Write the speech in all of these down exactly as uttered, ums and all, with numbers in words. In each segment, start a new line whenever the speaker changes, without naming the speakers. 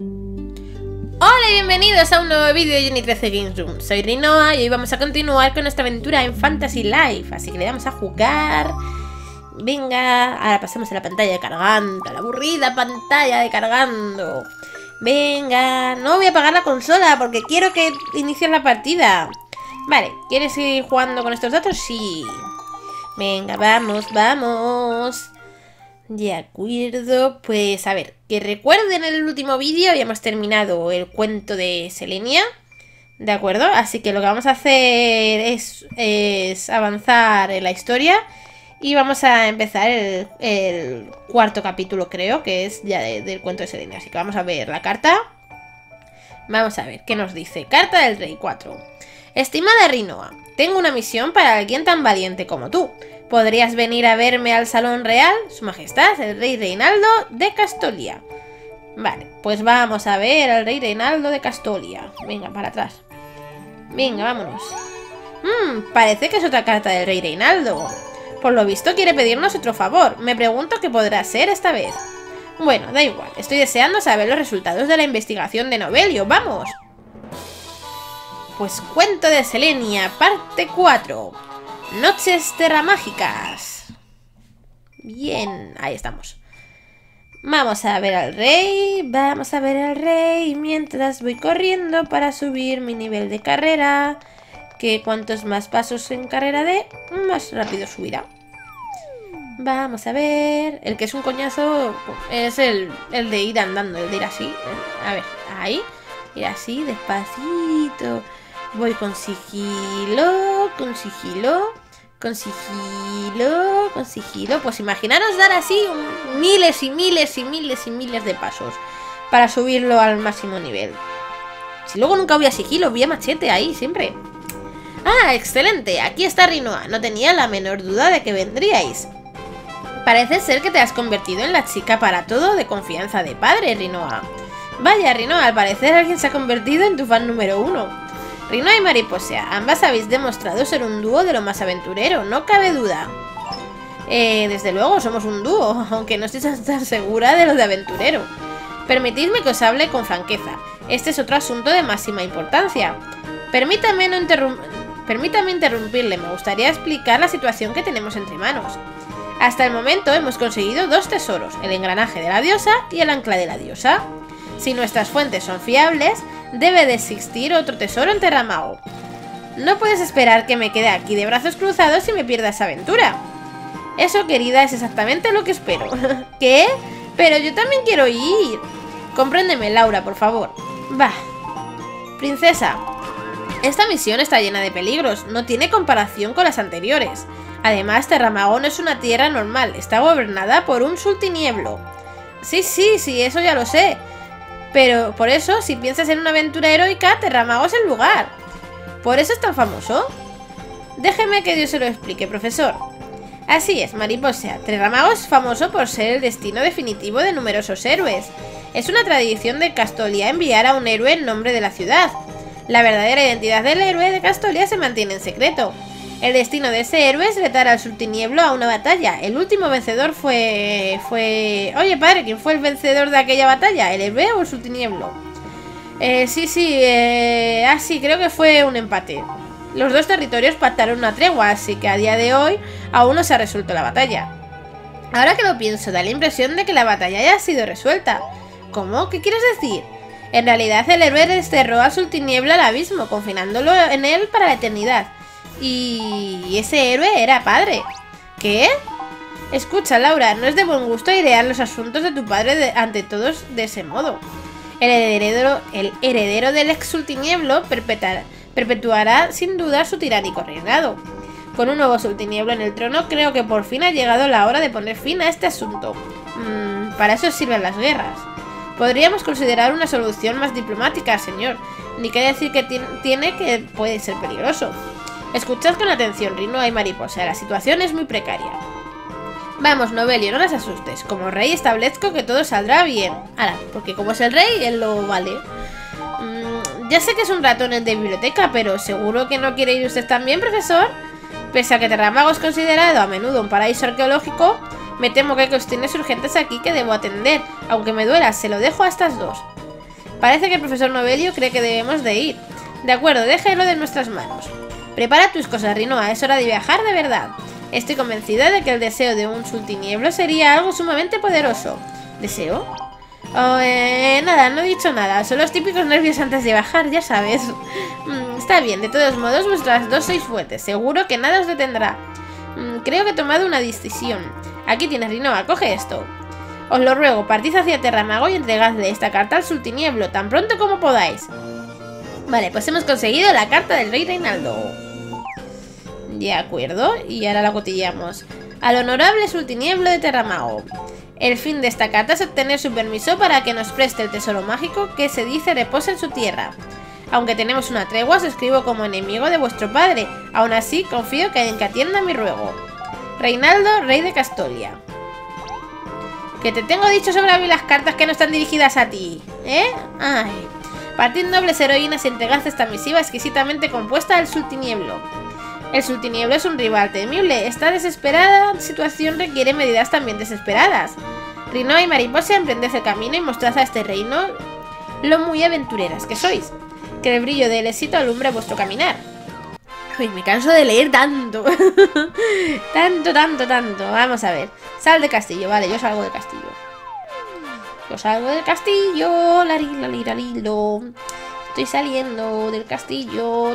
Hola y bienvenidos a un nuevo vídeo de Jenny trece Games Room. Soy Rinoa y hoy vamos a continuar con nuestra aventura en Fantasy Life. Así que le vamos a jugar. Venga, ahora pasemos a la pantalla de cargando, a la aburrida pantalla de cargando. Venga, no voy a apagar la consola porque quiero que inicie la partida. Vale, ¿quieres ir jugando con estos datos? Sí. Venga, vamos, vamos. De acuerdo, pues a ver, que recuerden en el último vídeo habíamos terminado el cuento de Selenia, ¿de acuerdo? Así que lo que vamos a hacer es, es avanzar en la historia y vamos a empezar el, el cuarto capítulo, creo, que es ya de, del cuento de Selenia. Así que vamos a ver la carta. Vamos a ver, ¿qué nos dice? Carta del Rey cuatro. Estimada Rinoa, tengo una misión para alguien tan valiente como tú. ¿Podrías venir a verme al Salón Real? Su Majestad, el Rey Reinaldo de Castolia. Vale, pues vamos a ver al Rey Reinaldo de Castolia. Venga, para atrás. Venga, vámonos. Mmm, parece que es otra carta del Rey Reinaldo. Por lo visto quiere pedirnos otro favor. Me pregunto qué podrá ser esta vez. Bueno, da igual. Estoy deseando saber los resultados de la investigación de Novelio. ¡Vamos! Pues cuento de Selenia, parte cuatro. Noches terramágicas. Bien, ahí estamos. Vamos a ver al rey. Vamos a ver al rey mientras voy corriendo para subir mi nivel de carrera. Que cuantos más pasos en carrera dé, más rápido subirá. Vamos a ver. El que es un coñazo es el, el de ir andando, el de ir así. A ver, ahí. Ir así, despacito. Voy con sigilo, con sigilo, con sigilo, con sigilo. Pues imaginaros dar así un, miles y miles y miles y miles de pasos para subirlo al máximo nivel. Si luego nunca voy a sigilo, voy a machete ahí siempre. Ah, excelente, aquí está Rinoa. No tenía la menor duda de que vendríais. Parece ser que te has convertido en la chica para todo de confianza de padre, Rinoa. Vaya, Rinoa, al parecer alguien se ha convertido en tu fan número uno. Rinoa y Mariposa, ambas habéis demostrado ser un dúo de lo más aventurero, no cabe duda. Eh, desde luego somos un dúo, aunque no estoy tan segura de lo de aventurero. Permitidme que os hable con franqueza, este es otro asunto de máxima importancia. Permítame, no interrum- Permítame interrumpirle, me gustaría explicar la situación que tenemos entre manos. Hasta el momento hemos conseguido dos tesoros, el engranaje de la diosa y el ancla de la diosa. Si nuestras fuentes son fiables, debe de existir otro tesoro en Terramago. No puedes esperar que me quede aquí de brazos cruzados y me pierda esa aventura. Eso, querida, es exactamente lo que espero. ¿Qué? Pero yo también quiero ir. Compréndeme, Laura, por favor. Va. Princesa, esta misión está llena de peligros. No tiene comparación con las anteriores. Además, Terramago no es una tierra normal. Está gobernada por un sultinieblo. Sí, sí, sí, eso ya lo sé. Pero por eso, si piensas en una aventura heroica, Terramago es el lugar. ¿Por eso es tan famoso? Déjeme que Dios se lo explique, profesor. Así es, Mariposa. Terramago es famoso por ser el destino definitivo de numerosos héroes. Es una tradición de Castolia enviar a un héroe en nombre de la ciudad. La verdadera identidad del héroe de Castolia se mantiene en secreto. El destino de ese héroe es retar al sultinieblo a una batalla. El último vencedor fue... fue... Oye, padre, ¿quién fue el vencedor de aquella batalla? ¿El héroe o el sultinieblo? Eh, sí, sí, eh... Ah, sí, creo que fue un empate. Los dos territorios pactaron una tregua, así que a día de hoy aún no se ha resuelto la batalla. Ahora que lo pienso, da la impresión de que la batalla ya ha sido resuelta. ¿Cómo? ¿Qué quieres decir? En realidad el héroe desterró al sultinieblo al abismo, confinándolo en él para la eternidad. Y ese héroe era padre. ¿Qué? Escucha, Laura, no es de buen gusto airear los asuntos de tu padre de, ante todos de ese modo. El heredero, el heredero del ex sultinieblo perpetuará sin duda su tiránico reinado. Con un nuevo sultinieblo en el trono, creo que por fin ha llegado la hora de poner fin a este asunto. Mm, para eso sirven las guerras. Podríamos considerar una solución más diplomática, señor. Ni que decir que tiene que puede ser peligroso. Escuchad con atención, Rinoa y Mariposa, la situación es muy precaria. Vamos, Novelio, no las asustes. Como rey establezco que todo saldrá bien. Ahora, porque como es el rey, él lo vale. Mm, ya sé que es un ratón de biblioteca, pero ¿seguro que no quiere ir usted también, profesor? Pese a que Terramago es considerado a menudo un paraíso arqueológico, me temo que hay cuestiones urgentes aquí que debo atender. Aunque me duela, se lo dejo a estas dos. Parece que el profesor Novelio cree que debemos de ir. De acuerdo, déjalo de nuestras manos. Prepara tus cosas, Rinoa, es hora de viajar de verdad. Estoy convencida de que el deseo de un sultinieblo sería algo sumamente poderoso. ¿Deseo? Oh, eh, nada, no he dicho nada. Son los típicos nervios antes de bajar, ya sabes. Mm, está bien, de todos modos, vuestras dos sois fuertes. Seguro que nada os detendrá. Mm, creo que he tomado una decisión. Aquí tienes, Rinoa, coge esto. Os lo ruego, partid hacia Terramago y entregadle esta carta al sultinieblo tan pronto como podáis. Vale, pues hemos conseguido la carta del rey Reinaldo. De acuerdo, y ahora la cotilleamos. Al honorable sultinieblo de Terramago. El fin de esta carta es obtener su permiso para que nos preste el tesoro mágico que se dice reposa en su tierra. Aunque tenemos una tregua, os escribo como enemigo de vuestro padre. Aún así, confío que en que atienda mi ruego. Reinaldo, rey de Castolia. Que te tengo dicho sobre mí las cartas que no están dirigidas a ti, ¿eh? Ay. Partid nobles heroínas y entregad esta misiva exquisitamente compuesta al sultinieblo. El sultinieblo es un rival temible. Esta desesperada situación requiere medidas también desesperadas. Rinoa y Mariposa, emprended el camino y mostrad a este reino lo muy aventureras que sois. Que el brillo del éxito alumbre vuestro caminar. Uy, me canso de leer tanto. tanto, tanto, tanto. Vamos a ver. Sal de castillo, vale, yo salgo del castillo. Yo salgo del castillo. Larila, lira, lilo. Estoy saliendo del castillo.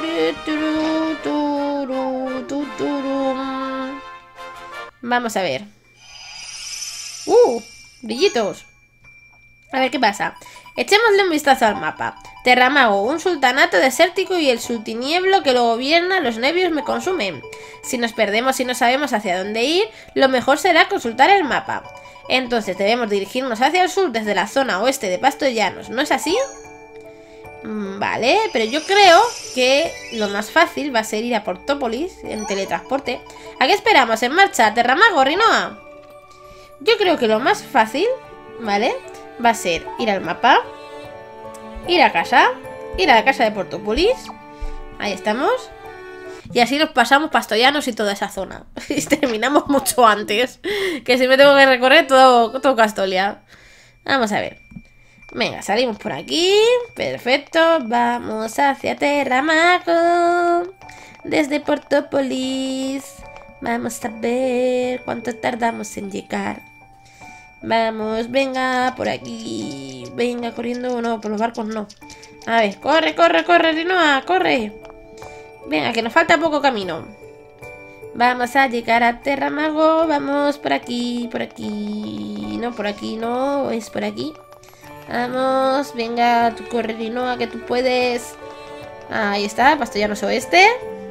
Vamos a ver. Uh, brillitos. A ver qué pasa. Echémosle un vistazo al mapa. Terramago, un sultanato desértico y el sultinieblo que lo gobierna, los nervios me consumen. Si nos perdemos y no sabemos hacia dónde ir, lo mejor será consultar el mapa. Entonces debemos dirigirnos hacia el sur desde la zona oeste de Pastos Llanos, ¿no es así? Vale, pero yo creo que lo más fácil va a ser ir a Portópolis en teletransporte. ¿A qué esperamos? ¿En marcha? ¿Terramago, Rinoa? Yo creo que lo más fácil, ¿vale? Va a ser ir al mapa, ir a casa, ir a la casa de Portópolis. Ahí estamos. Y así nos pasamos Pastollanos y toda esa zona. Y terminamos mucho antes. Que si me tengo que recorrer todo, todo Castolia. Vamos a ver. Venga, salimos por aquí. Perfecto. Vamos hacia Terramago. Desde Portópolis. Vamos a ver cuánto tardamos en llegar. Vamos, venga, por aquí. Venga, corriendo. No, por los barcos no. A ver, corre, corre, corre, Rinoa, corre. Venga, que nos falta poco camino. Vamos a llegar a Terramago. Vamos por aquí, por aquí. No, por aquí no, es por aquí. Vamos, venga, tú corre, Rinoa, que tú puedes. Ahí está, Pastollanos Oeste.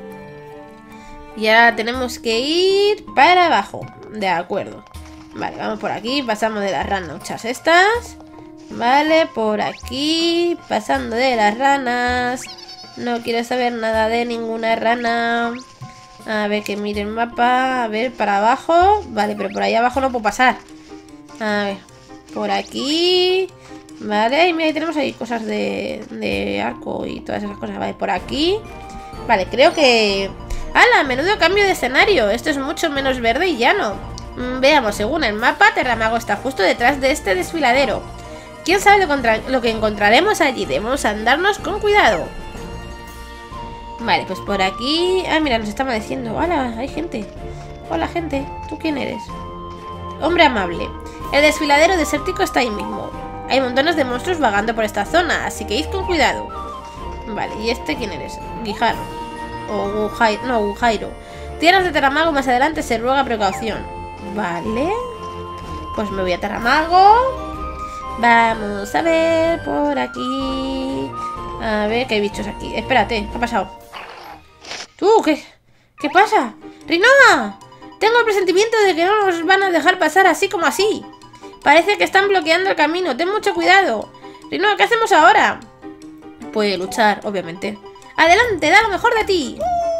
Y ahora tenemos que ir para abajo. De acuerdo. Vale, vamos por aquí, pasamos de las ranuchas estas. Vale, por aquí, pasando de las ranas. No quiero saber nada de ninguna rana. A ver, que mire el mapa. A ver, para abajo. Vale, pero por ahí abajo no puedo pasar. A ver, por aquí. Vale, y mira, ahí tenemos ahí cosas de, de arco y todas esas cosas. Vale, por aquí. Vale, creo que... ¡Hala! Menudo cambio de escenario. Esto es mucho menos verde y llano. Mm, veamos, según el mapa, Terramago está justo detrás de este desfiladero. ¿Quién sabe lo, contra lo que encontraremos allí? Debemos andarnos con cuidado. Vale, pues por aquí... Ah, mira, nos está amaneciendo. ¡Hola! Hay gente. Hola, gente. ¿Tú quién eres? Hombre amable. El desfiladero desértico está ahí mismo. Hay montones de monstruos vagando por esta zona, así que id con cuidado. Vale, ¿y este quién eres? Guijarro. O Gujairo. No, Gujairo. Tierras de Terramago, más adelante se ruega precaución. Vale. Pues me voy a Terramago. Vamos a ver por aquí. A ver qué hay bichos aquí. Espérate, ¿qué ha pasado? ¿Tú? ¿Qué? ¿Qué pasa? ¡Rinoa! Tengo el presentimiento de que no nos van a dejar pasar así como así. Parece que están bloqueando el camino. Ten mucho cuidado. Rinoa, ¿qué hacemos ahora? Pues luchar, obviamente. ¡Adelante! ¡Da lo mejor de ti!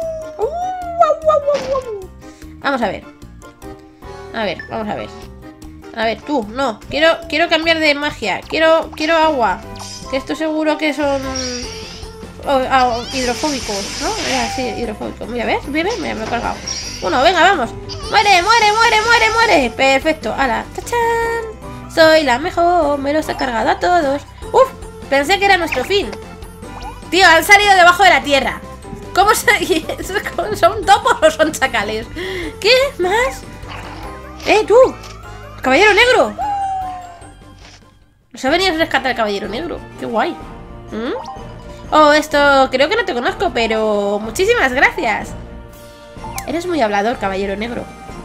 Vamos a ver. A ver, vamos a ver. A ver, tú, no. Quiero, quiero cambiar de magia. Quiero, quiero agua. Que esto seguro que son... Oh, oh, hidrofóbicos, ¿no? Ah, sí, hidrofóbicos. Mira, ¿ves? Mira, mira, me he cargado. Uno, venga, vamos. ¡Muere, muere, muere, muere, muere! Perfecto. ¡Hala! ¡Tachán! Soy la mejor. Me los he cargado a todos. ¡Uf! Pensé que era nuestro fin. Tío, han salido debajo de la tierra. ¿Cómo se... ¿Son topos o son chacales? ¿Qué? ¿Más? ¡Eh, tú! ¡Caballero negro! Nos ha venido a rescatar el caballero negro. ¡Qué guay! ¿Mm? Oh, esto creo que no te conozco, pero muchísimas gracias. Eres muy hablador, caballero negro.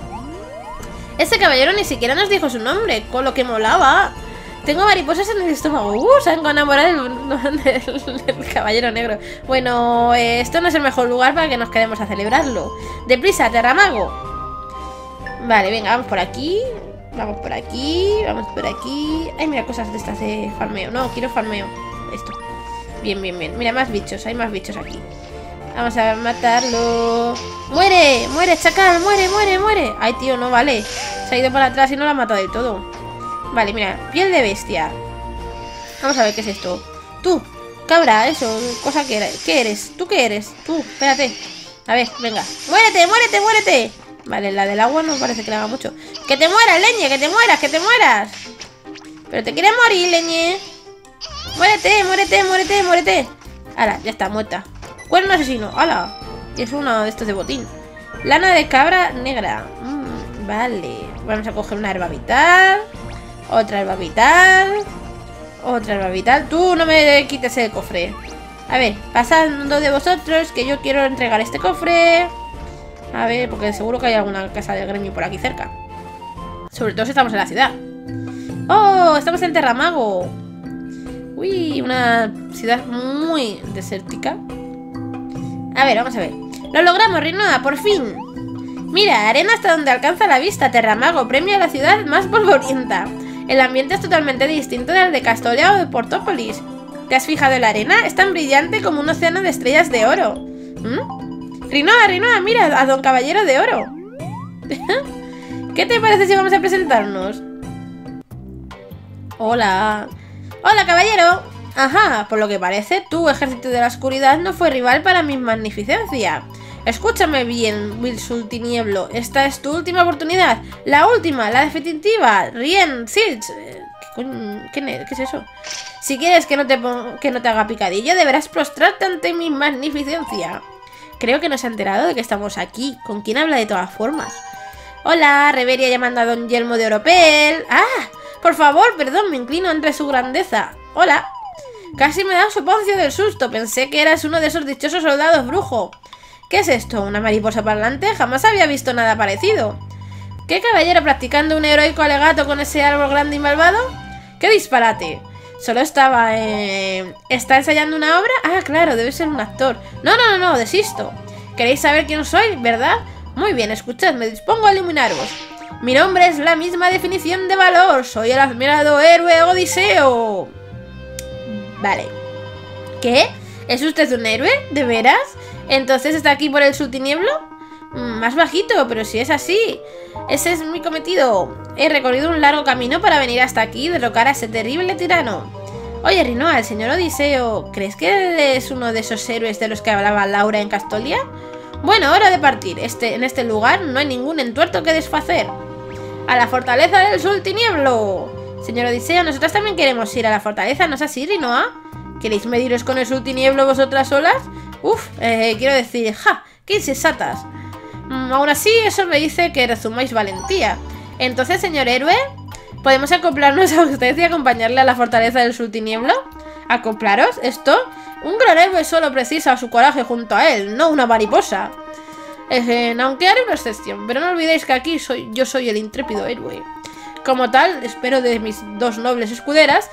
Ese caballero ni siquiera nos dijo su nombre, con lo que molaba. Tengo mariposas en el estómago. Uh, se han enamorado del, del, del caballero negro. Bueno, eh, esto no es el mejor lugar para que nos quedemos a celebrarlo. Deprisa, Terramago. Vale, venga, vamos por aquí. Vamos por aquí, vamos por aquí. Ay, mira, cosas de estas de farmeo. No, quiero farmeo. Esto. Bien, bien, bien. Mira, más bichos, hay más bichos aquí. Vamos a matarlo. ¡Muere! ¡Muere, chacal! ¡Muere, muere, muere! Ay, tío, no vale. Se ha ido para atrás y no lo ha matado del todo. Vale, mira, piel de bestia. Vamos a ver qué es esto. Tú, cabra, eso, cosa que eres. ¿Qué eres? ¿Tú qué eres? Tú, espérate. A ver, venga. ¡Muérete, muérete, muérete! Vale, la del agua no parece que le haga mucho. ¡Que te mueras, leñe! ¡Que te mueras, que te mueras! Pero te quieres morir, leñe. Muérete, muérete, muérete, muérete. Hala, ya está, muerta. Cuerno asesino, hala. Y es uno de estos de botín. Lana de cabra negra. Mm, vale. Vamos a coger una herba vital. Otra herba vital. Otra herba vital. Tú no me quites el cofre. A ver, pasando de vosotros, que yo quiero entregar este cofre. A ver, porque seguro que hay alguna casa del gremio por aquí cerca. Sobre todo si estamos en la ciudad. ¡Oh! Estamos en Terramago. Uy, una ciudad muy desértica. A ver, vamos a ver. ¡Lo logramos, Rinoa! ¡Por fin! Mira, arena hasta donde alcanza la vista. Terramago, premio a la ciudad más polvorienta. El ambiente es totalmente distinto del de Castolia o de Portópolis. ¿Te has fijado en la arena? Es tan brillante como un océano de estrellas de oro. ¿Mm? Rinoa, Rinoa, mira, a don Caballero de Oro. ¿Qué te parece si vamos a presentarnos? Hola. Hola, caballero. Ajá, por lo que parece, tu ejército de la oscuridad no fue rival para mi magnificencia. Escúchame bien, Will Sultinieblo. Esta es tu última oportunidad. La última, la definitiva. Rien, Silch. ¿Qué, ¿Qué, ¿Qué es eso? Si quieres que no, te que no te haga picadillo, deberás prostrarte ante mi magnificencia. Creo que no se ha enterado de que estamos aquí. ¿Con quién habla de todas formas? Hola, Reveria llamando a don Yelmo de Oropel. ¡Ah! Por favor, perdón, me inclino ante su grandeza. Hola. Casi me da un soponcio del susto. Pensé que eras uno de esos dichosos soldados brujo. ¿Qué es esto? ¿Una mariposa parlante? Jamás había visto nada parecido. ¿Qué caballero practicando un heroico alegato con ese árbol grande y malvado? ¡Qué disparate! Solo estaba... Eh... ¿Está ensayando una obra? Ah, claro, debe ser un actor. No, no, no, no, desisto. ¿Queréis saber quién soy, verdad? Muy bien, escuchad, me dispongo a iluminaros. Mi nombre es la misma definición de valor. Soy el admirado héroe Odiseo. Vale. ¿Qué? ¿Es usted un héroe? ¿De veras? ¿Entonces está aquí por el Sultinieblo? Mm, más bajito, pero si es así. Ese es mi cometido. He recorrido un largo camino para venir hasta aquí y derrocar a ese terrible tirano. Oye, Rinoa, el señor Odiseo, ¿crees que es uno de esos héroes de los que hablaba Laura en Castolia? Bueno, hora de partir. Este, en este lugar no hay ningún entuerto que desfacer. ¡A la fortaleza del Sultinieblo! Señor Odiseo, nosotros también queremos ir a la fortaleza, ¿no es así, Rinoa? ¿Queréis mediros con el Sultinieblo vosotras solas? Uf, eh, quiero decir, ¡ja! ¡Qué insensatas! Mm, aún así, eso me dice que resumáis valentía. Entonces, señor héroe, ¿podemos acoplarnos a usted y acompañarle a la fortaleza del Sultinieblo? ¿Acoplaros? ¿Esto? Un gran héroe solo precisa su coraje junto a él, no una mariposa. Eh, aunque haré una excepción, pero no olvidéis que aquí soy, yo soy el intrépido héroe. Como tal, espero de mis dos nobles escuderas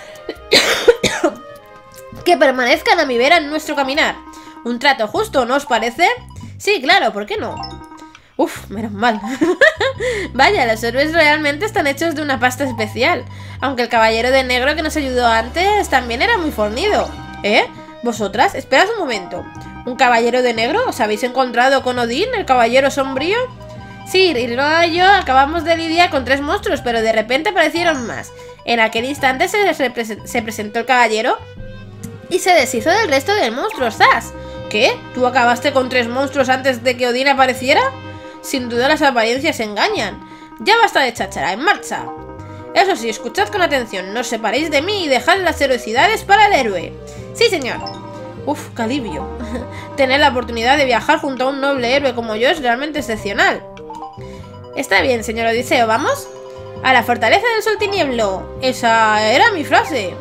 que permanezcan a mi vera en nuestro caminar. Un trato justo, ¿no os parece? Sí, claro, ¿por qué no? Uf, menos mal. Vaya, los héroes realmente están hechos de una pasta especial. Aunque el caballero de negro que nos ayudó antes también era muy fornido. ¿Eh? ¿Vosotras? Esperad un momento. ¿Un caballero de negro? ¿Os habéis encontrado con Odín, el caballero sombrío? Sí, Rinoa y yo acabamos de lidiar con tres monstruos, pero de repente aparecieron más. En aquel instante se, se presentó el caballero y se deshizo del resto del monstruo. ¡Zas! ¿Qué? ¿Tú acabaste con tres monstruos antes de que Odín apareciera? Sin duda las apariencias engañan. Ya basta de cháchara, en marcha. Eso sí, escuchad con atención, no os separéis de mí y dejad las heroicidades para el héroe. Sí, señor. Uf, qué alivio. Tener la oportunidad de viajar junto a un noble héroe como yo es realmente excepcional. Está bien, señor Odiseo, ¿vamos? A la fortaleza del Soltinieblo. Esa era mi frase.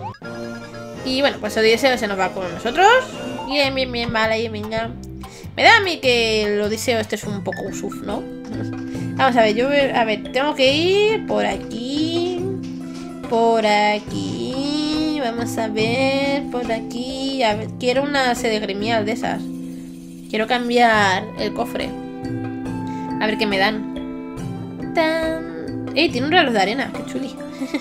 Y bueno, pues Odiseo se nos va con nosotros. Bien, bien, bien, vale, venga. Me da a mí que el Odiseo este es un poco usuf, ¿no? Vamos a ver, yo a ver, tengo que ir por aquí. Por aquí. Vamos a ver, por aquí. A ver, quiero una sede gremial de esas. Quiero cambiar el cofre. A ver qué me dan. ¡Tan! ¡Ey! Tiene un reloj de arena, qué chuli.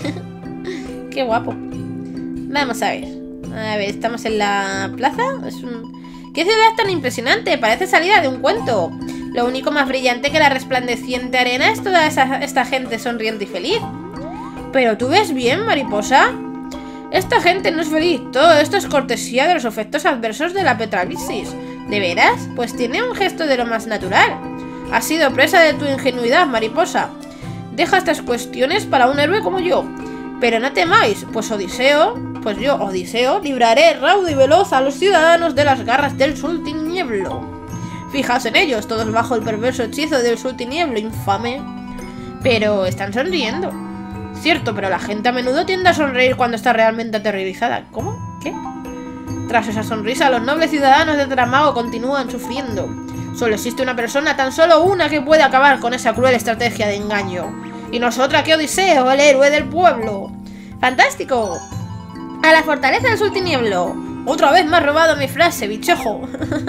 Qué guapo. Vamos a ver. A ver, estamos en la plaza. Es un... ¡Qué ciudad tan impresionante! Parece salida de un cuento. Lo único más brillante que la resplandeciente arena es toda esa, esta gente sonriente y feliz. ¿Pero tú ves bien, mariposa? Esta gente no es feliz. Todo esto es cortesía de los efectos adversos de la petralisis. ¿De veras? Pues tiene un gesto de lo más natural. Has sido presa de tu ingenuidad, mariposa. Deja estas cuestiones para un héroe como yo. Pero no temáis, pues Odiseo, pues yo, Odiseo, libraré raudo y veloz a los ciudadanos de las garras del Soltinieblo. Fijaos en ellos, todos bajo el perverso hechizo del Soltinieblo, infame. Pero están sonriendo. Cierto, pero la gente a menudo tiende a sonreír cuando está realmente aterrorizada. ¿Cómo? ¿Qué? Tras esa sonrisa, los nobles ciudadanos de Teramago continúan sufriendo. Solo existe una persona, tan solo una, que puede acabar con esa cruel estrategia de engaño. Y nosotras que Odiseo, el héroe del pueblo. ¡Fantástico! A la fortaleza del Soltinieblo. Otra vez me has robado mi frase, bichejo.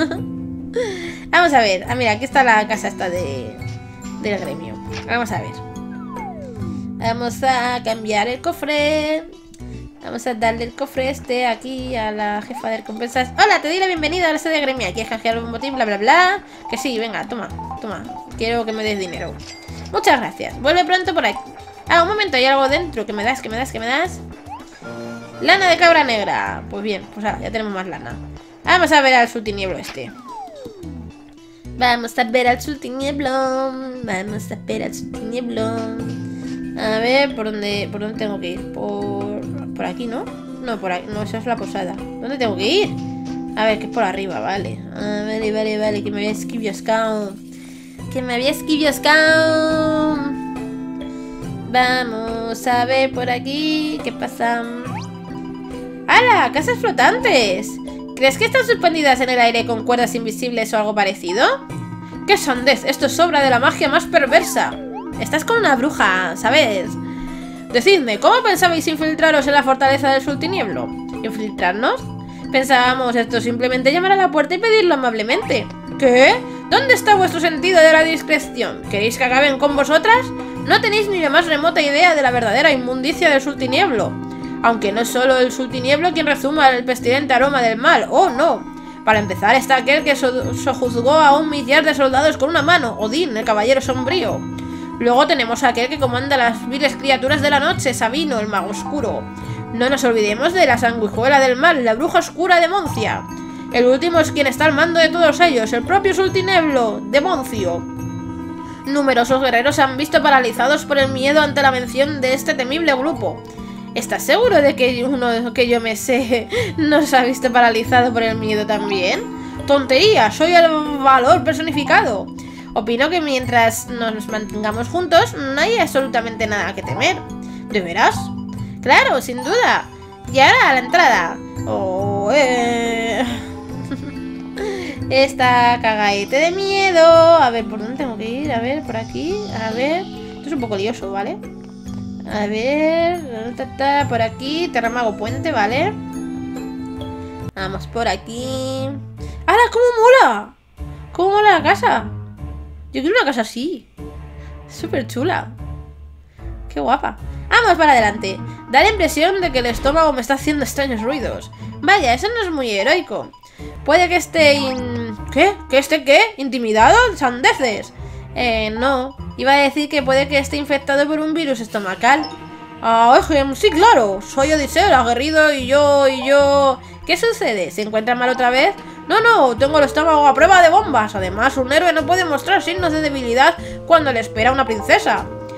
Vamos a ver. Ah, mira, aquí está la casa esta de del gremio. Vamos a ver. Vamos a cambiar el cofre. Vamos a darle el cofre este aquí a la jefa de recompensas. Hola, te doy la bienvenida a la sede gremial. ¿Quieres canjear un botín? Bla, bla, bla. Que sí, venga, toma, toma. Quiero que me des dinero. Muchas gracias. Vuelve pronto por aquí. Ah, un momento, hay algo dentro. ¿Qué me das? ¿Qué me das? ¿Qué me das? Lana de cabra negra. Pues bien, pues ah, ya tenemos más lana. Vamos a ver al Soltinieblo este. Vamos a ver al Soltinieblo. Vamos a ver al Soltinieblo. A ver, ¿por dónde, por dónde tengo que ir? Por, por aquí, ¿no? No, por aquí. No, esa es la posada. ¿Dónde tengo que ir? A ver, que es por arriba, vale. Ah, vale, vale, vale. Que me había esquivioscado. Que me había esquivioscado. Vamos a ver por aquí. ¿Qué pasa? ¡Hala! ¡Casas flotantes! ¿Crees que están suspendidas en el aire con cuerdas invisibles o algo parecido? ¡Qué sondez! Esto es obra de la magia más perversa. Estás con una bruja, ¿sabes? Decidme, ¿cómo pensabais infiltraros en la fortaleza del Soltinieblo? ¿Infiltrarnos? Pensábamos esto simplemente llamar a la puerta y pedirlo amablemente. ¿Qué? ¿Dónde está vuestro sentido de la discreción? ¿Queréis que acaben con vosotras? No tenéis ni la más remota idea de la verdadera inmundicia del Soltinieblo. Aunque no es solo el Soltinieblo quien rezuma el pestilente aroma del mal. ¡Oh, no! Para empezar está aquel que so sojuzgó a un millar de soldados con una mano, Odín, el caballero sombrío. Luego tenemos a aquel que comanda las viles criaturas de la noche, Sabino, el mago oscuro. No nos olvidemos de la sanguijuela del mal, la bruja oscura de Moncia. El último es quien está al mando de todos ellos, el propio Soltinieblo, de Moncio. Numerosos guerreros se han visto paralizados por el miedo ante la mención de este temible grupo. ¿Estás seguro de que uno que yo me sé no se ha visto paralizado por el miedo también? ¡Tontería! Soy el valor personificado. Opino que mientras nos mantengamos juntos no hay absolutamente nada que temer. ¿De veras? ¡Claro, sin duda! Y ahora a la entrada. Oh, eh... Esta cagadete de miedo. A ver, ¿por dónde tengo que ir? A ver, por aquí. A ver. Esto es un poco lioso, ¿vale? A ver. Ta, ta, por aquí. Terramago Puente, ¿vale? Vamos por aquí. ¡Hala! ¡Cómo mola! ¿Cómo mola la casa? Yo quiero una casa así. Súper chula. Qué guapa. Vamos para adelante. Da la impresión de que el estómago me está haciendo extraños ruidos. Vaya, eso no es muy heroico. Puede que esté in... ¿Qué? ¿Que esté qué? ¿Intimidado? ¡Sandeces! Eh, no. Iba a decir que puede que esté infectado por un virus estomacal. Ah, sí, claro. Soy Odiseo, el aguerrido, y yo, y yo... ¿Qué sucede? ¿Se encuentra mal otra vez? No, no, tengo el estómago a prueba de bombas. Además, un héroe no puede mostrar signos de debilidad cuando le espera a una princesa.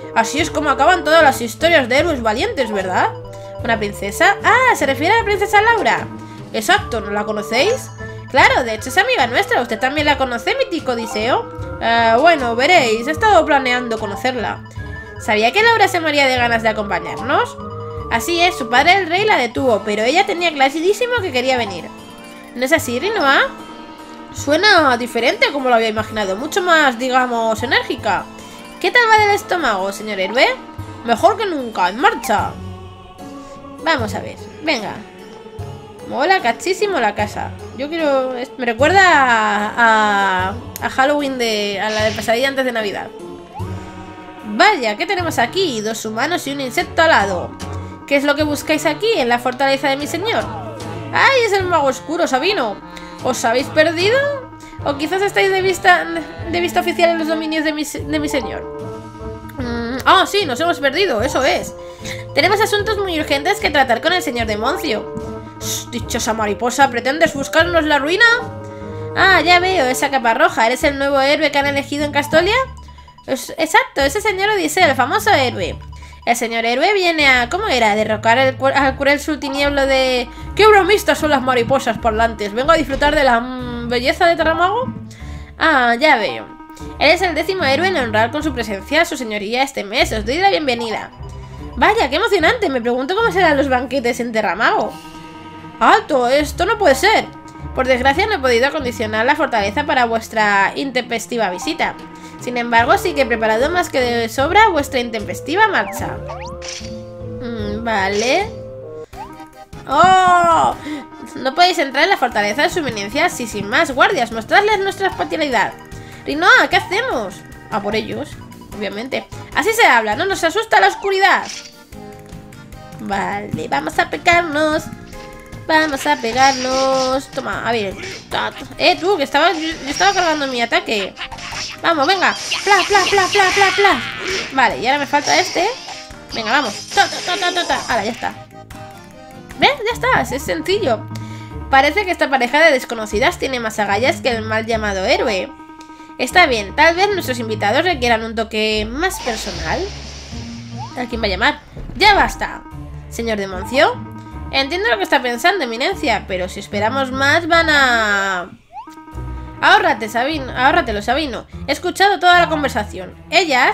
Así es como acaban todas las historias de héroes valientes, ¿verdad? ¿Una princesa? Ah, se refiere a la princesa Laura. Exacto, ¿no la conocéis? Claro, de hecho es amiga nuestra. ¿Usted también la conoce, mítico Odiseo? Uh, bueno, veréis, he estado planeando conocerla. ¿Sabía que Laura se moría de ganas de acompañarnos? Así es, su padre el rey la detuvo, pero ella tenía clarísimo que quería venir. ¿No es así, Rinoa? Suena diferente a como lo había imaginado, mucho más, digamos, enérgica. ¿Qué tal va del estómago, señor héroe? Mejor que nunca, en marcha. Vamos a ver, venga. Mola cachísimo la casa. Yo quiero... Me recuerda a, a, a Halloween de... a la de Pesadilla antes de Navidad. Vaya, ¿qué tenemos aquí? Dos humanos y un insecto alado. ¿Qué es lo que buscáis aquí, en la fortaleza de mi señor? ¡Ay, es el mago oscuro, Sabino! ¿Os habéis perdido? ¿O quizás estáis de vista de vista oficial en los dominios de mi, de mi señor? Mm, ah, sí, nos hemos perdido, eso es. Tenemos asuntos muy urgentes que tratar con el señor de Moncio. Shh, dichosa mariposa, ¿pretendes buscarnos la ruina? Ah, ya veo, esa capa roja. ¿Eres el nuevo héroe que han elegido en Castolia? Es, exacto, ese señor Odiseo, el famoso héroe. El señor héroe viene a... ¿Cómo era? ¿Derrocar el, al cruel sultinieblo de... ¡Qué bromistas son las mariposas parlantes! ¿Vengo a disfrutar de la mmm, belleza de Terramago? Ah, ya veo. Él es el décimo héroe en honrar con su presencia a su señoría este mes. Os doy la bienvenida. Vaya, qué emocionante. Me pregunto cómo serán los banquetes en Terramago. ¡Alto! Esto no puede ser. Por desgracia no he podido acondicionar la fortaleza para vuestra intempestiva visita. Sin embargo, sí que he preparado más que de sobra vuestra intempestiva marcha. Mm, vale. ¡Oh! No podéis entrar en la fortaleza de su eminencia así sin más. Guardias, mostradles nuestra hospitalidad. Rinoa, ¿qué hacemos? A por ellos, obviamente. Así se habla, no nos asusta la oscuridad. Vale, vamos a pegarnos. Vamos a pegarnos. Toma, a ver. Eh, tú, que estaba, yo estaba cargando mi ataque. Vamos, venga. Pla, pla, pla, pla, pla, pla. Vale, y ahora me falta este. Venga, vamos. Ta, ta, ta, ta, ta. Ahora, ya está. ¿Ves? Ya está, es sencillo. Parece que esta pareja de desconocidas tiene más agallas que el mal llamado héroe. Está bien, tal vez nuestros invitados requieran un toque más personal. ¿A quién va a llamar? ¡Ya basta! Señor de Moncio. Entiendo lo que está pensando, eminencia, pero si esperamos más van a... Ahórrate, Sabino, ahórratelo, Sabino. He escuchado toda la conversación. Ellas...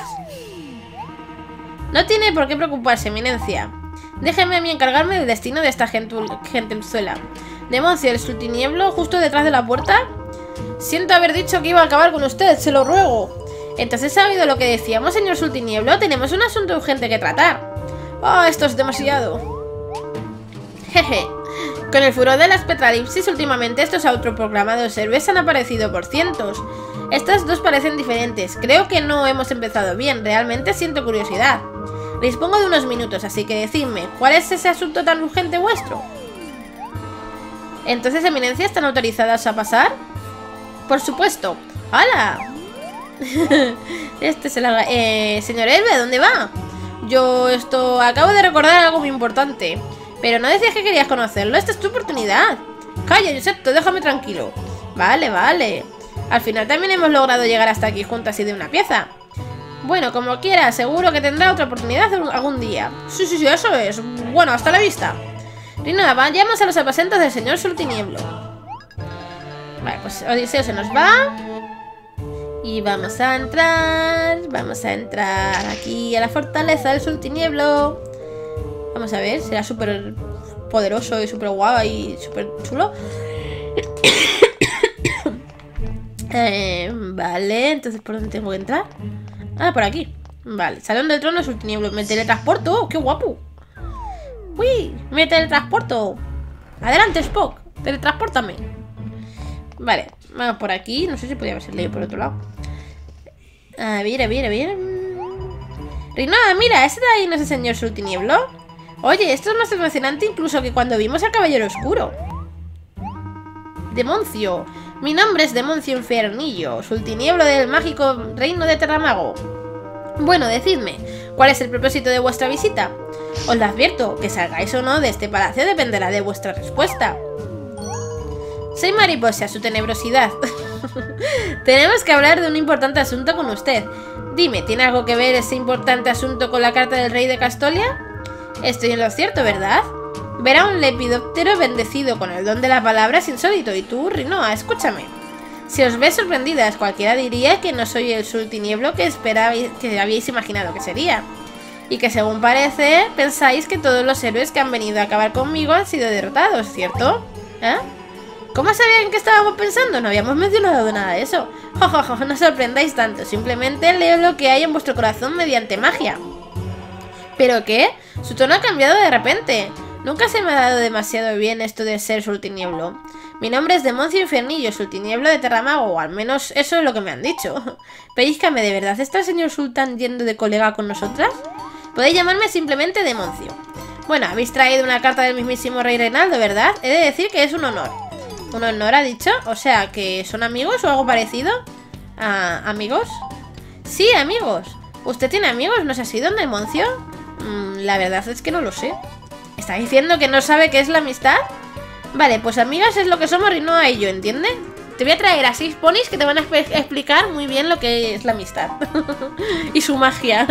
No tiene por qué preocuparse, eminencia. Déjeme a mí encargarme del destino de esta gentuzuela. De Moncio, el sultinieblo, justo detrás de la puerta. Siento haber dicho que iba a acabar con usted, se lo ruego. Entonces, ¿ha oído lo que decíamos, señor sultinieblo? Tenemos un asunto urgente que tratar. Oh, esto es demasiado. Jeje. Con el furor de las Petralipsis, últimamente estos autoproclamados héroes han aparecido por cientos. Estas dos parecen diferentes. Creo que no hemos empezado bien. Realmente siento curiosidad. Dispongo de unos minutos, así que decidme, ¿cuál es ese asunto tan urgente vuestro? Entonces, eminencia, ¿están autorizadas a pasar? Por supuesto. ¡Hala! Este es el... Eh, señor héroe, ¿dónde va? Yo esto... Acabo de recordar algo muy importante. Pero no decías que querías conocerlo. Esta es tu oportunidad. Calla, Giuseppe, déjame tranquilo. Vale, vale. Al final también hemos logrado llegar hasta aquí juntas y de una pieza. Bueno, como quiera, seguro que tendrá otra oportunidad algún día. Sí, sí, sí, eso es. Bueno, hasta la vista. Rinoa, vayamos a los aposentos del señor Sultinieblo. Vale, pues Odiseo se nos va. Y vamos a entrar. Vamos a entrar aquí a la fortaleza del Sultinieblo. Vamos a ver, será súper poderoso y súper guay y súper chulo. eh, vale, entonces ¿por dónde tengo que entrar? Ah, por aquí. Vale, Salón del Trono Sultinieblo. Me teletransporto, ¡qué guapo! ¡Uy! Me teletransporto. Adelante, Spock, teletranspórtame. Vale, vamos por aquí. No sé si podía haberse leído por otro lado. A ver, a ver, a ver. Rinoa, mira, ¿ese de ahí no es el señor Sultinieblo? Oye, esto es más emocionante incluso que cuando vimos al Caballero Oscuro. Demoncio. Mi nombre es Demoncio Infernillo, Sultinieblo del mágico reino de Terramago. Bueno, decidme, ¿cuál es el propósito de vuestra visita? Os lo advierto, que salgáis o no de este palacio dependerá de vuestra respuesta. Soy mariposa, su tenebrosidad. Tenemos que hablar de un importante asunto con usted. Dime, ¿tiene algo que ver ese importante asunto con la carta del rey de Castolia? Estoy en lo cierto, ¿verdad? Ver a un lepidóptero bendecido con el don de la palabra es insólito. Y tú, Rinoa, escúchame. Si os ves sorprendidas, cualquiera diría que no soy el sultinieblo que esperabais, que habíais imaginado que sería. Y que según parece, pensáis que todos los héroes que han venido a acabar conmigo han sido derrotados, ¿cierto? ¿Eh? ¿Cómo sabían que estábamos pensando? No habíamos mencionado nada de eso. Jojojo, no os sorprendáis tanto. Simplemente leo lo que hay en vuestro corazón mediante magia. ¿Pero qué? Su tono ha cambiado de repente. Nunca se me ha dado demasiado bien esto de ser sultinieblo. Mi nombre es Demoncio Infernillo, sultinieblo de Terramago, o al menos eso es lo que me han dicho. Pellízcame, ¿de verdad está el señor sultán yendo de colega con nosotras? Podéis llamarme simplemente Demoncio. Bueno, habéis traído una carta del mismísimo rey Reinaldo, ¿verdad? He de decir que es un honor. ¿Un honor ha dicho? O sea, ¿que son amigos o algo parecido? ¿Ah, amigos? Sí, amigos. ¿Usted tiene amigos? ¿No es así, don Demoncio? Mm, la verdad es que no lo sé. ¿Está diciendo que no sabe qué es la amistad? Vale, pues amigas es lo que somos Rinoa y yo, ¿entiendes? Te voy a traer a seis ponis que te van a explicar muy bien lo que es la amistad. Y su magia.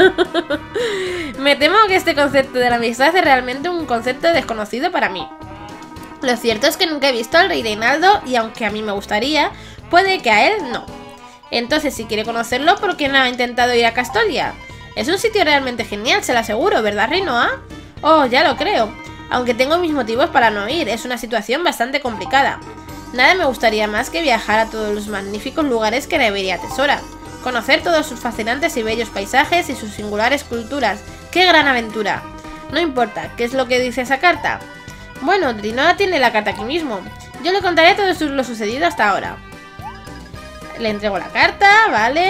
Me temo que este concepto de la amistad es realmente un concepto desconocido para mí. Lo cierto es que nunca he visto al rey Reinaldo y aunque a mí me gustaría, puede que a él no. Entonces, si quiere conocerlo, ¿por qué no ha intentado ir a Castolia? Es un sitio realmente genial, se lo aseguro, ¿verdad, Rinoa? Oh, ya lo creo. Aunque tengo mis motivos para no ir, es una situación bastante complicada. Nada me gustaría más que viajar a todos los magníficos lugares que Reveria atesora. Conocer todos sus fascinantes y bellos paisajes y sus singulares culturas. ¡Qué gran aventura! No importa, ¿qué es lo que dice esa carta? Bueno, Rinoa tiene la carta aquí mismo. Yo le contaré todo lo sucedido hasta ahora. Le entrego la carta, ¿vale?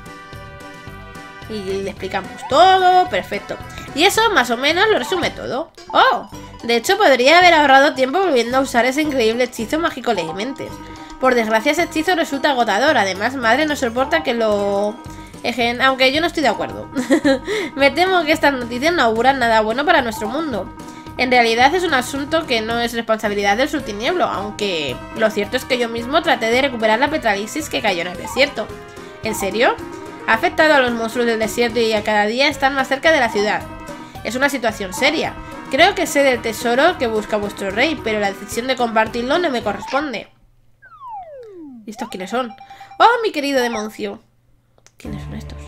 Y le explicamos todo, perfecto. Y eso más o menos lo resume todo. ¡Oh! De hecho podría haber ahorrado tiempo volviendo a usar ese increíble hechizo mágico ley mentes. Por desgracia ese hechizo resulta agotador. Además, madre no soporta que lo... ejen, aunque yo no estoy de acuerdo. Me temo que estas noticias no auguran nada bueno para nuestro mundo. En realidad es un asunto que no es responsabilidad del sultinieblo, aunque lo cierto es que yo mismo traté de recuperar la petralisis que cayó en el desierto. ¿En serio? Ha afectado a los monstruos del desierto y a cada día están más cerca de la ciudad. Es una situación seria. Creo que sé del tesoro que busca vuestro rey, pero la decisión de compartirlo no me corresponde. ¿Y estos quiénes son? ¡Oh, mi querido Demoncio! ¿Quiénes son estos?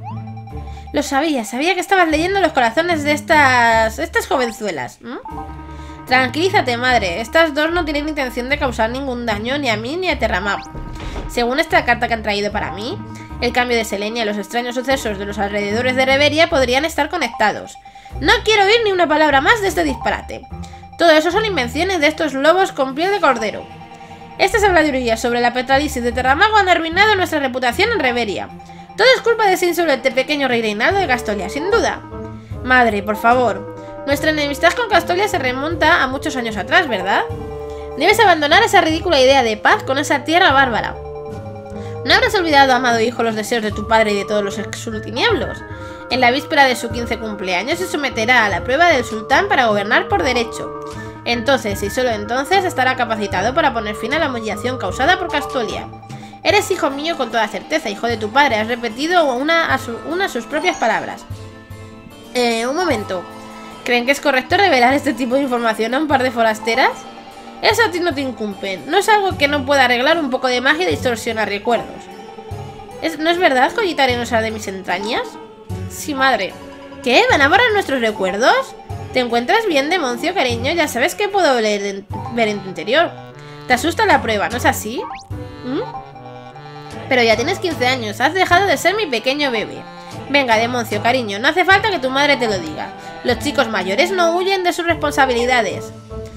Lo sabía, sabía que estabas leyendo los corazones de estas... estas jovenzuelas. ¿Mm? Tranquilízate, madre. Estas dos no tienen intención de causar ningún daño ni a mí ni a Terramago. Según esta carta que han traído para mí, el cambio de Selenia y los extraños sucesos de los alrededores de Reveria podrían estar conectados. No quiero oír ni una palabra más de este disparate. Todo eso son invenciones de estos lobos con piel de cordero. Estas habladurías sobre la petralisis de Terramago han arruinado nuestra reputación en Reveria. Todo es culpa de ese insolente pequeño rey Reinaldo de Castolia, sin duda. Madre, por favor. Nuestra enemistad con Castolia se remonta a muchos años atrás, ¿verdad? Debes abandonar esa ridícula idea de paz con esa tierra bárbara. ¿No habrás olvidado, amado hijo, los deseos de tu padre y de todos los exsultinieblos? En la víspera de su quince cumpleaños se someterá a la prueba del sultán para gobernar por derecho. Entonces, y solo entonces, estará capacitado para poner fin a la humillación causada por Castolia. Eres hijo mío con toda certeza, hijo de tu padre. Has repetido una a, su, una a sus propias palabras. Eh, un momento. ¿Creen que es correcto revelar este tipo de información a un par de forasteras? Eso a ti no te incumbe. No es algo que no pueda arreglar un poco de magia y distorsionar recuerdos. ¿Es, ¿No es verdad, joyita arenosa de mis entrañas? Sí, madre. ¿Qué? ¿Van a borrar nuestros recuerdos? ¿Te encuentras bien, Demoncio, cariño? Ya sabes que puedo leer en, ver en tu interior. Te asusta la prueba, ¿no es así? ¿Mm? Pero ya tienes quince años, has dejado de ser mi pequeño bebé. Venga, Demoncio, cariño, no hace falta que tu madre te lo diga. Los chicos mayores no huyen de sus responsabilidades.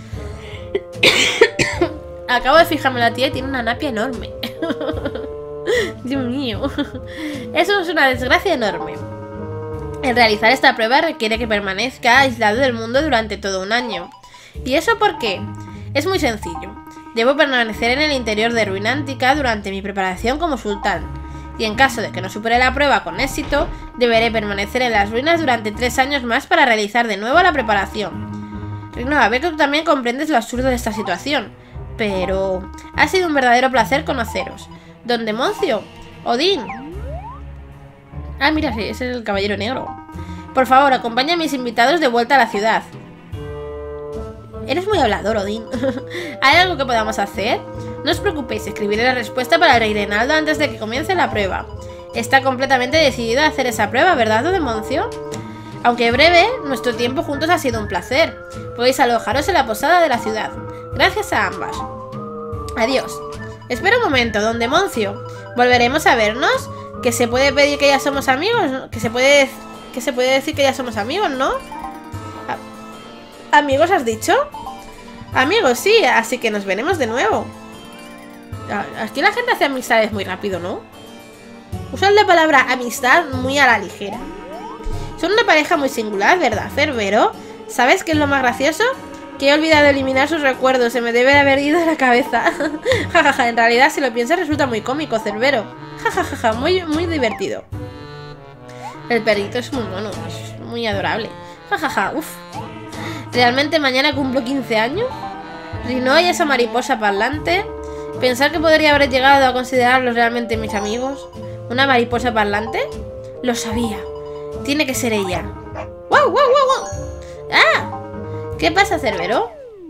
Acabo de fijarme en la tía y tiene una napia enorme. Dios mío. Eso es una desgracia enorme. El realizar esta prueba requiere que permanezca aislado del mundo durante todo un año. ¿Y eso por qué? Es muy sencillo. Debo permanecer en el interior de Ruinántica durante mi preparación como sultán. Y en caso de que no supere la prueba con éxito, deberé permanecer en las ruinas durante tres años más para realizar de nuevo la preparación. Rinoa, veo que tú también comprendes lo absurdo de esta situación. Pero... ha sido un verdadero placer conoceros. Don Demoncio. Odín. Ah, mira, sí, ese es el caballero negro. Por favor, acompaña a mis invitados de vuelta a la ciudad. Eres muy hablador, Odín. ¿Hay algo que podamos hacer? No os preocupéis, escribiré la respuesta para el rey Reinaldo antes de que comience la prueba. Está completamente decidido a hacer esa prueba, ¿verdad, Don Demoncio? Aunque breve, nuestro tiempo juntos ha sido un placer. Podéis alojaros en la posada de la ciudad. Gracias a ambas. Adiós. Espera un momento, Don Demoncio. ¿Volveremos a vernos? ¿Que se puede pedir que ya somos amigos? ¿Que se puede, que se puede decir que ya somos amigos, no? ¿Amigos has dicho? Amigos, sí, así que nos veremos de nuevo. Aquí la gente hace amistades muy rápido, ¿no? Usan la palabra amistad muy a la ligera. Son una pareja muy singular, ¿verdad, Cerbero? ¿Sabes qué es lo más gracioso? Que he olvidado eliminar sus recuerdos. Se me debe de haber ido de la cabeza. Jajaja, ja, ja. En realidad, si lo piensas, resulta muy cómico, Cerbero. Jajajaja, ja, ja, ja. Muy, muy divertido. El perrito es muy mono, es muy adorable. Jajaja, ja, ja. Uff. ¿Realmente mañana cumplo quince años? Rinoa y esa mariposa parlante. Pensar que podría haber llegado a considerarlos realmente mis amigos. ¿Una mariposa parlante? Lo sabía. Tiene que ser ella. ¡Wow, wow, wow, wow! ¡Ah! ¿Qué pasa, Cerbero?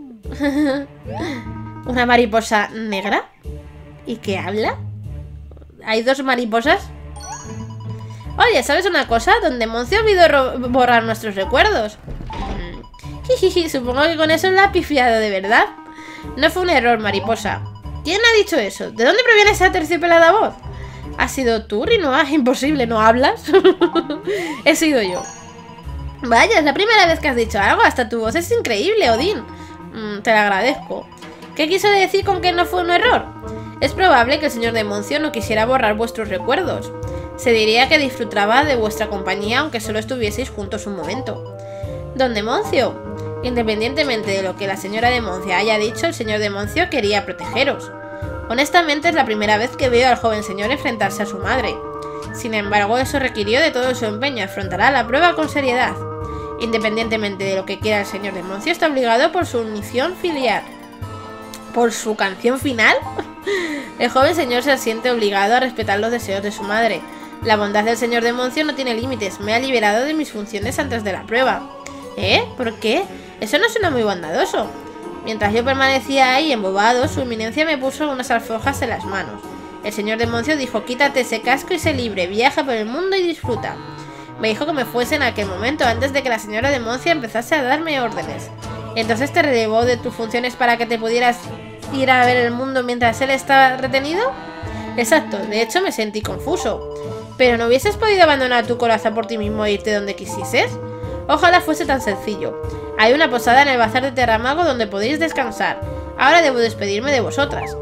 ¿Una mariposa negra? ¿Y qué habla? ¿Hay dos mariposas? Oye, ¿sabes una cosa? Don Demoncio ha olvidado borrar nuestros recuerdos. Jijiji, supongo que con eso la ha pifiado de verdad. No fue un error, mariposa. ¿Quién ha dicho eso? ¿De dónde proviene esa terciopelada voz? ¿Has sido tú, Rinoa? Imposible, ¿no hablas? He sido yo. Vaya, es la primera vez que has dicho algo. Hasta tu voz es increíble, Odín. Mm, te lo agradezco. ¿Qué quiso decir con que no fue un error? Es probable que el señor Demoncio no quisiera borrar vuestros recuerdos. Se diría que disfrutaba de vuestra compañía aunque solo estuvieseis juntos un momento. Don Demoncio, independientemente de lo que la señora Demoncio haya dicho, el señor Demoncio quería protegeros. Honestamente es la primera vez que veo al joven señor enfrentarse a su madre. Sin embargo, eso requirió de todo su empeño. Afrontará la prueba con seriedad. Independientemente de lo que quiera el señor Demoncio, está obligado por su misión filial. ¿Por su canción final? El joven señor se siente obligado a respetar los deseos de su madre. La bondad del señor Demoncio no tiene límites. Me ha liberado de mis funciones antes de la prueba. ¿Eh? ¿Por qué? Eso no suena muy bondadoso. Mientras yo permanecía ahí embobado, su eminencia me puso unas alforjas en las manos. El señor Demoncio dijo: quítate ese casco y sé libre, viaja por el mundo y disfruta. Me dijo que me fuese en aquel momento, antes de que la señora Demoncio empezase a darme órdenes. ¿Entonces te relevó de tus funciones para que te pudieras ir a ver el mundo mientras él estaba retenido? Exacto, de hecho me sentí confuso. ¿Pero no hubieses podido abandonar tu coraza por ti mismo e irte donde quisieses? Ojalá fuese tan sencillo. Hay una posada en el bazar de Terramago donde podéis descansar. Ahora debo despedirme de vosotras.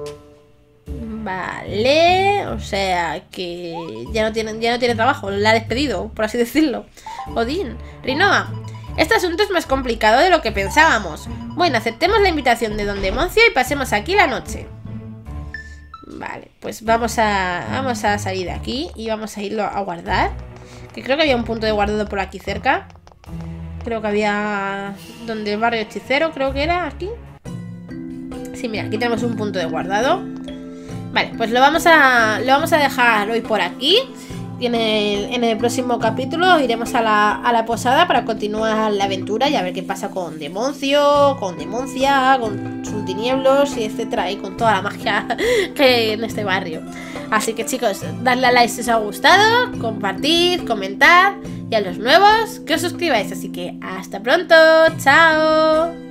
Vale, o sea que ya no tiene, ya no tiene trabajo, la ha despedido, por así decirlo. Odín, Rinoa, este asunto es más complicado de lo que pensábamos. Bueno, aceptemos la invitación de Don Demoncio y pasemos aquí la noche. Vale, pues vamos a, vamos a salir de aquí y vamos a irlo a guardar. Que creo que había un punto de guardado por aquí cerca. Creo que había... donde el barrio hechicero, creo que era aquí. Sí, mira, aquí tenemos un punto de guardado. Vale, pues lo vamos a, lo vamos a dejar hoy por aquí. Y en el, en el próximo capítulo iremos a la, a la posada para continuar la aventura y a ver qué pasa con Demoncio, con Demoncia, con sus tinieblos y etcétera, y con toda la magia que hay en este barrio. Así que chicos, dadle a like si os ha gustado, compartid, comentad y a los nuevos que os suscribáis. Así que hasta pronto, chao.